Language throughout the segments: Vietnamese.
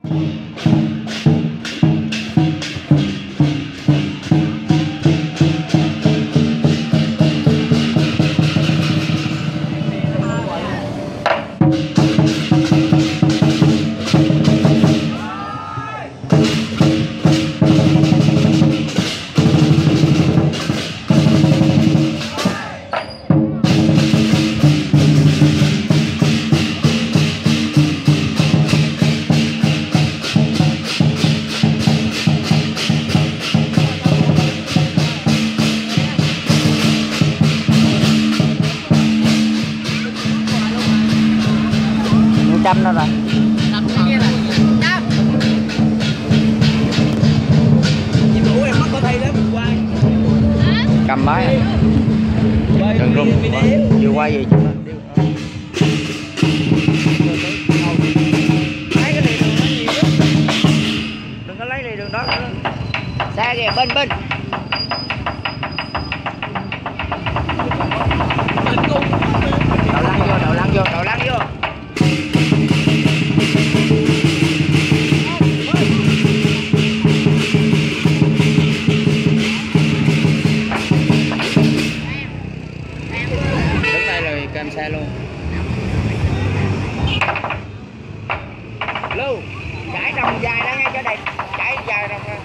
Trăm đâu rồi. Cầm máy à. Đừng rung. Vừa quay gì chứ. Đừng có lấy đi đường đó. Xa kìa, bên. Đầu lăn vô. Đứng đây rồi cam xe luôn. Lưu, chạy đồng dài ra ngay cho đây, chạy dài đồng ra.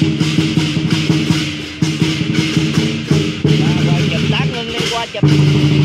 Chụp